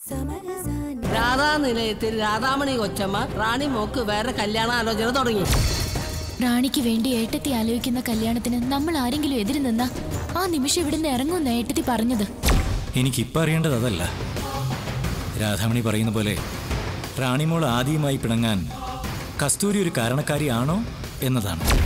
രാധാനിലയത്തിൽ രാധാമണി കൊച്ചമ്മ റാണി മോക്ക് വേറെ കല്യാണ ആലോചന തുടങ്ങി. റാണിക്ക് വേണ്ടി ഏട്ടത്തി ആലോചിക്കുന്ന കല്യാണത്തിന് നമ്മൾ ആരെങ്കിലും എതിര് നിന്നാ ആ നിമിഷം ഇവിടുന്ന് ഇറങ്ങുമെന്ന് ഏട്ടത്തി പറഞ്ഞത്. എനിക്കിപ്പോൾ അറിയേണ്ടത് അതല്ല. രാധാമണി പറയുന്ന പോലെ റാണിമോൾ ആദ്യമായി പിണങ്ങാൻ കസ്തൂരി ഒരു കാരണക്കാരിയാണോ എന്നതാണ്.